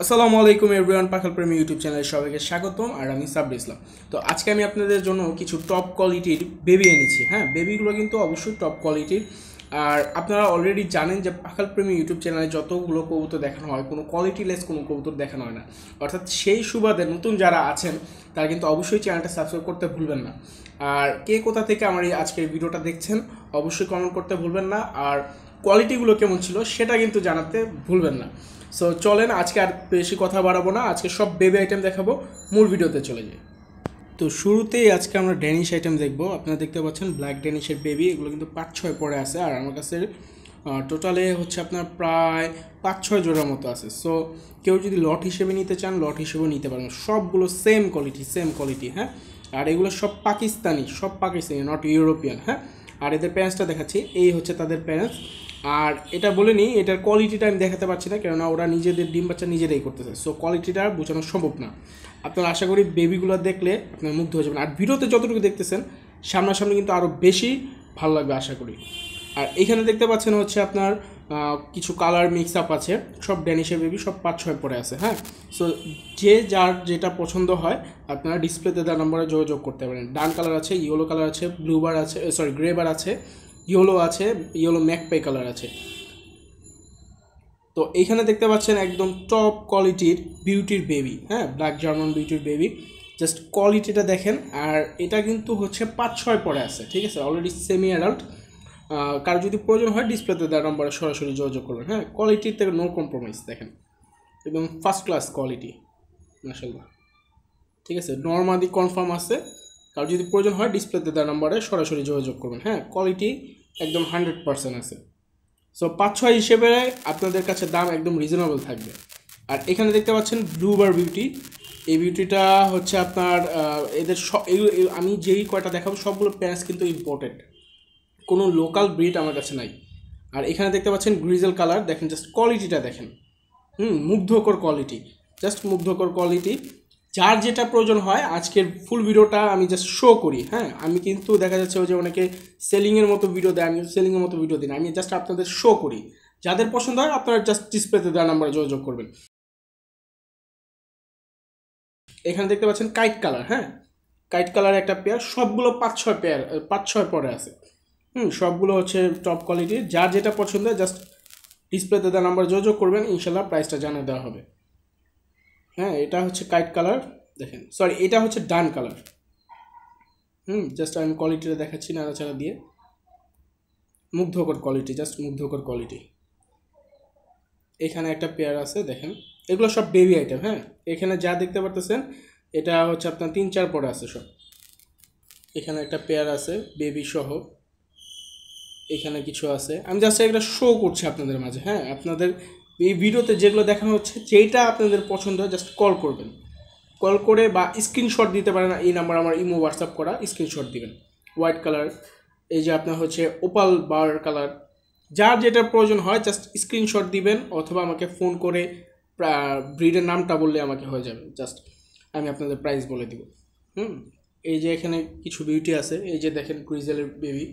আসসালামু আলাইকুম এভরিওয়ান, পাখাল প্রেমী ইউটিউব চ্যানেলে সবাইকে স্বাগতম। আর আমি সাব্বির ইসলাম। তো আজকে আমি আপনাদের জন্য কিছু টপ কোয়ালিটির বেবি এনেছি। হ্যাঁ, বেবিগুলো কিন্তু অবশ্যই টপ কোয়ালিটির। আর আপনারা অলরেডি জানেন যে পাখাল প্রেমী ইউটিউব চ্যানেলে যতগুলো কবুতর দেখানো হয়, কোনো কোয়ালিটিলেস কোনো কবুতর দেখানো হয় না। অর্থাৎ সেই সুবাদে নতুন যারা আছেন তারা কিন্তু অবশ্যই চ্যানেলটা সাবস্ক্রাইব করতে ভুলবেন না। আর কে কোথা থেকে আমার এই আজকের ভিডিওটা দেখছেন অবশ্যই কমেন্ট করতে ভুলবেন না। আর কোয়ালিটিগুলো কেমন ছিল সেটা কিন্তু জানাতে ভুলবেন না। সো চলেন, আজকে আর বেশি কথা বাড়াবো না, আজকে সব বেবি আইটেম দেখাবো। মূল ভিডিওতে চলে যাই। তো শুরুতেই আজকে আমরা ড্যানিশ আইটেম দেখবো। আপনারা দেখতে পাচ্ছেন ব্ল্যাক ড্যানিশের বেবি, এগুলো কিন্তু 5-6 পরে আছে। আর আমার কাছে টোটালে হচ্ছে আপনার প্রায় 5-6 জোড়ার মতো আছে। সো কেউ যদি লট হিসেবে নিতে চান লট হিসেবেও নিতে পারেন। সবগুলো সেম কোয়ালিটি। হ্যাঁ, আর এগুলো সব পাকিস্তানি, নট ইউরোপিয়ান। হ্যাঁ, আর এদের প্যারেন্টসটা দেখাচ্ছি, এই হচ্ছে তাদের প্যারেন্টস। আর এটা বলে নিই, এটার কোয়ালিটিটা আমি দেখাতে পারছি না, কেননা ওরা নিজেদের ডিম বাচ্চা নিজেরাই করতেছে। সো কোয়ালিটিটা বোঝানো সম্ভব না। আপনারা আশা করি বেবিগুলো দেখলে আপনার মুগ্ধ হয়ে যাবেন। আর ভিডিওতে যতটুকু দেখতেছেন সামনাসামনি কিন্তু আরও বেশি ভালো লাগবে আশা করি। আর এখানে দেখতে পাচ্ছেন হচ্ছে আপনার কিছু কালার মিক্স আপ আছে। সব ড্যানিশের বেবি, সব 5-6 পরে আছে। হ্যাঁ, সো যে যার যেটা পছন্দ হয় আপনারা ডিসপ্লেতে দেওয়া নম্বরে যোগাযোগ করতে পারেন। ডান কালার আছে, ইয়েলো কালার আছে, ব্লু বার আছে, গ্রে বার আছে, ইয়েলো আছে, ইয়েলো ম্যাকপাই কালার আছে। তো এইখানে দেখতে পাচ্ছেন একদম টপ কোয়ালিটির বিউটির বেবি। হ্যাঁ, ব্ল্যাক জার্মান বিউটির বেবি, জাস্ট কোয়ালিটিটা দেখেন। আর এটা কিন্তু হচ্ছে 5-6 পরে আছে, ঠিক আছে, অলরেডি সেমি অ্যাডাল্ট। কারো যদি প্রয়োজন হয় ডিসপ্লেতে দেওয়ার নম্বরে সরাসরি যোগাযোগ করবেন। হ্যাঁ, কোয়ালিটির থেকে নো কম্প্রোমাইজ, দেখেন একদম ফার্স্ট ক্লাস কোয়ালিটি মাশাআল্লাহ। ঠিক আছে, নর্মালি কনফার্ম আছে। কারো যদি প্রয়োজন হয় ডিসপ্লেতে দেওয়ার নম্বরে সরাসরি যোগাযোগ করবেন। হ্যাঁ, কোয়ালিটি একদম 100% আছে। সো 5-6 হিসেবে আপনাদের কাছে দাম একদম রিজনেবল থাকবে। আর এখানে দেখতে পাচ্ছেন ব্লু বার বিউটি। এই বিউটিটা হচ্ছে আপনার এদের আমি যেই কয়টা দেখাবো সবগুলো প্যারেন্টস কিন্তু ইম্পোর্টেড, কোনো লোকাল ব্রিড আমার কাছে নাই। আর এখানে দেখতে পাচ্ছেন গ্রিজেল কালার, দেখেন জাস্ট কোয়ালিটিটা দেখেন। মুগ্ধকর কোয়ালিটি। যার যেটা প্রয়োজন হয় আজকের ফুল ভিডিওটা আমি জাস্ট শো করি। হ্যাঁ, আমি কিন্তু দেখা যাচ্ছে ওই যে অনেকে সেলিংয়ের মতো ভিডিও দেয়, আমি সেলিংয়ের মতো ভিডিও দিই না, আমি জাস্ট আপনাদের শো করি। যাদের পছন্দ হয় আপনারা জাস্ট ডিসপ্লেতে দেওয়া নাম্বারে যোগাযোগ করবেন। এখানে দেখতে পাচ্ছেন কাইট কালার। হ্যাঁ, কাইট কালার একটা পেয়ার, সবগুলো 5-6 পরে আছে। সবগুলো হচ্ছে টপ কোয়ালিটির। যার যেটা পছন্দ হয় জাস্ট ডিসপ্লেতে দেওয়া নাম্বার যোগাযোগ করবেন, ইনশাল্লাহ প্রাইসটা জানিয়ে দেওয়া হবে। হ্যাঁ, এটা হচ্ছে কাইট কালার, দেখেন এটা হচ্ছে ডান কালার। জাস্ট আমি কোয়ালিটিটা দেখাচ্ছি নাড়াচাড়া দিয়ে। মুগ্ধকর কোয়ালিটি। এখানে একটা পেয়ার আছে, দেখেন এগুলো সব বেবি আইটেম। হ্যাঁ, এখানে যা দেখতে পারতেছেন এটা হচ্ছে আপনার 3-4 পরে আছে সব। এখানে একটা পেয়ার আছে বেবি সহ, এখানে কিছু আছে। আমি জাস্ট একটা শো করছি আপনাদের মাঝে। হ্যাঁ, আপনাদের এই ভিডিওতে যেগুলো দেখানো হচ্ছে, যেইটা আপনাদের পছন্দ হয় জাস্ট কল করবেন। কল করে বা স্ক্রিনশট দিতে পারেন, এই নাম্বার আমার ইমো হোয়াটসঅ্যাপ করা, স্ক্রিনশট দিবেন। হোয়াইট কালার, এই যে আপনার হচ্ছে ওপাল বার কালার, যার যেটা প্রয়োজন হয় জাস্ট স্ক্রিনশট দিবেন, অথবা আমাকে ফোন করে ব্রিডের নামটা বললে আমাকে হয়ে যাবে। জাস্ট আমি আপনাদের প্রাইস বলে দিব। এই যে এখানে কিছু বিউটি আছে, এই যে দেখেন গ্রিজেলের বেবি,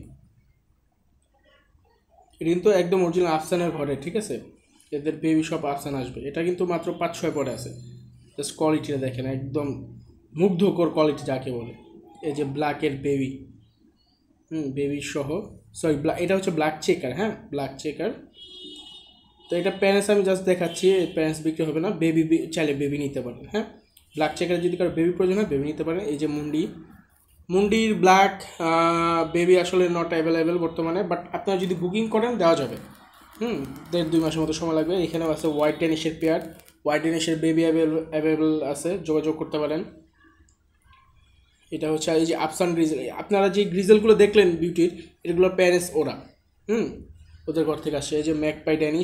এটা কিন্তু একদম অরিজিনাল আফসানের ঘরে। ঠিক আছে, এদের বেবি সব আফসান আসবে। এটা কিন্তু মাত্র 5-6 পরে আছে। জাস্ট কোয়ালিটিটা দেখেন, একদম মুগ্ধকর কোয়ালিটি যাকে বলে। এই যে ব্ল্যাকের বেবি, বেবি সহ, এটা হচ্ছে ব্ল্যাক চেকার। হ্যাঁ, ব্ল্যাক চেকার। তো এটা প্যারেন্টস আমি জাস্ট দেখাচ্ছি, প্যারেন্টস বিক্রি হবে না, বেবি চাইলে বেবি নিতে পারেন। হ্যাঁ, ব্ল্যাক চেকার যদি কারো বেবি প্রয়োজন হয় বেবি নিতে পারেন। এই যে মুন্ডির ব্ল্যাক বেবি আসলে নট অ্যাভেলেবেল বর্তমানে, বাট আপনারা যদি বুকিং করেন দেওয়া যাবে। 1.5-2 মাসের মতো সময় লাগবে। এখানেও আছে হোয়াইট ড্যানিশের পেয়ার, হোয়াইট ড্যানিশের বেবি অ্যাভেলেবেল আছে, যোগাযোগ করতে পারেন। এটা হচ্ছে এই যে আফসান গ্রিজেল। আপনারা যে গ্রিজেলগুলো দেখলেন বিউটির, এগুলো প্যারেন্টস ওরা, ওদের ঘর থেকে আসে। এই যে ম্যাকপাই ড্যানিশ,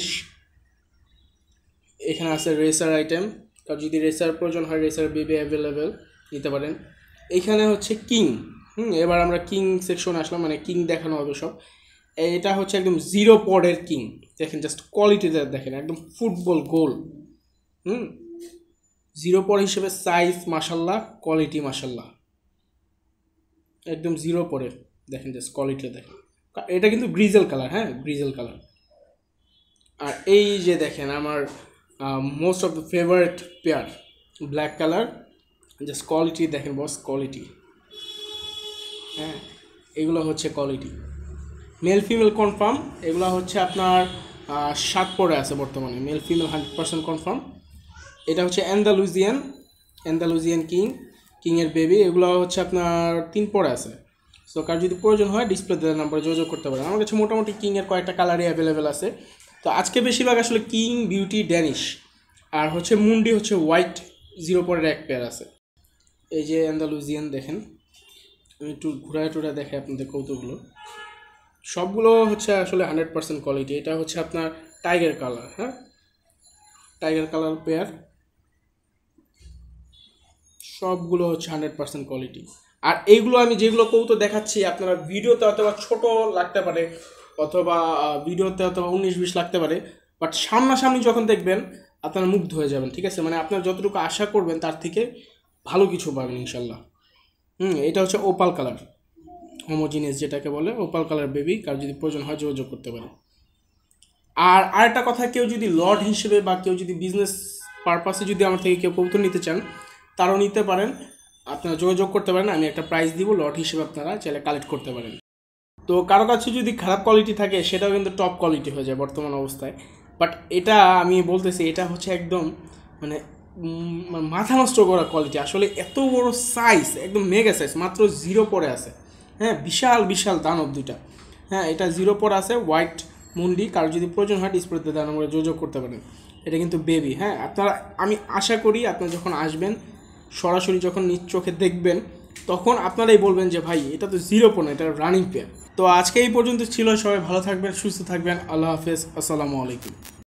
এখানে আছে রেসার আইটেম, কারণ যদি রেসার প্রয়োজন হয় রেসার বেবি অ্যাভেলেবেল নিতে পারেন। এইখানে হচ্ছে কিং। এবার আমরা কিং সেকশন আসলাম, মানে কিং দেখানো হবে সব। এটা হচ্ছে একদম 0 পডের কিং, দেখেন জাস্ট কোয়ালিটিটা দেখেন, একদম ফুটবল গোল। 0 পড হিসেবে সাইজ মাশাল্লাহ, কোয়ালিটি মাশাল্লাহ, একদম 0 পডের। দেখেন জাস্ট কোয়ালিটিটা দেখেন। এটা কিন্তু গ্রিজেল কালার। হ্যাঁ, গ্রিজেল কালার। আর এই যে দেখেন আমার most of the favourite pair, black colour. Just quality দেখেন বস, কোয়ালিটি। হ্যাঁ, এগুলো হচ্ছে কোয়ালিটি, মেল ফিমেল কনফার্ম। এগুলো হচ্ছে আপনার 7 পরে আছে বর্তমানে, মেল ফিমেল 100% কনফার্ম। এটা হচ্ছে অ্যান্ডালুজিয়ান কিংয়ের বেবি। এগুলো হচ্ছে আপনার 3 পরে আছে। সো কার যদি প্রয়োজন হয় ডিসপ্লে দেওয়ার নাম্বারে যোগাযোগ করতে পারেন। আমার কাছে মোটামুটি কিংয়ের কয়েকটা কালারই অ্যাভেলেবেল আছে। তো আজকে বেশিরভাগ আসলে কিং, বিউটি, ড্যানিশ আর হচ্ছে মুন্ডি হচ্ছে হোয়াইট 0 পরের এক পেয়ার আছে। এই যে অ্যান্ডালুজিয়ান দেখেন, আমি একটু ঘুরায় টুরা দেখে আপনাদের কৌতুকগুলো, সবগুলো হচ্ছে আসলে 100% কোয়ালিটি। এটা হচ্ছে আপনার টাইগার কালার, হ্যাঁ, টাইগার কালার পেয়ার, সবগুলো হচ্ছে 100% কোয়ালিটি। আর এইগুলো আমি যেগুলো কৌতুক দেখাচ্ছি আপনারা ভিডিওতে অথবা ছোট লাগতে পারে, অথবা ভিডিওতে অথবা 19-20 লাগতে পারে, বাট সামনাসামনি যখন দেখবেন আপনারা মুগ্ধ হয়ে যাবেন। ঠিক আছে, মানে আপনার যতটুকু আশা করবেন তার থেকে ভালো কিছু পাবেন ইনশাল্লাহ। এটা হচ্ছে ওপাল কালার, হোমোজিনিয়াস যেটাকে বলে, ওপাল কালার বেবি। কার যদি প্রয়োজন হয় যোগাযোগ করতে পারে। আর আরেকটা কথা, কেউ যদি লট হিসেবে বা কেউ যদি বিজনেস পারপাসে যদি আমার থেকে কেউ কবুতর নিতে চান তারাও নিতে পারেন, আপনারা যোগাযোগ করতে পারেন। আমি একটা প্রাইস দিব, লট হিসেবে আপনারা চাইলে কালেক্ট করতে পারেন। তো কারো কাছে যদি খারাপ কোয়ালিটি থাকে সেটাও কিন্তু টপ কোয়ালিটি হয়ে যায় বর্তমান অবস্থায়। বাট এটা আমি বলতেছি, এটা হচ্ছে একদম মানে মাথা নষ্ট করা কোয়ালিটি। আসলে এত বড় সাইজ, একদম মেগা সাইজ, মাত্র 0 পরে আছে। হ্যাঁ, বিশাল বিশাল দানব দুইটা। হ্যাঁ, এটা 0 পরে আছে, হোয়াইট মুন্ডি। কারো যদি প্রয়োজন হয় ডিসপ্লেতে দেওয়ার নম্বরে যোগাযোগ করতে পারেন। এটা কিন্তু বেবি। হ্যাঁ, আপনারা, আমি আশা করি আপনারা যখন আসবেন, সরাসরি যখন নিজ চোখে দেখবেন, তখন আপনারাই বলবেন যে ভাই এটা তো 0 পর না, এটা রানিং পেয়ার। তো আজকে এই পর্যন্ত ছিল। সবাই ভালো থাকবেন, সুস্থ থাকবেন। আল্লাহ হাফেজ, আসসালামু আলাইকুম।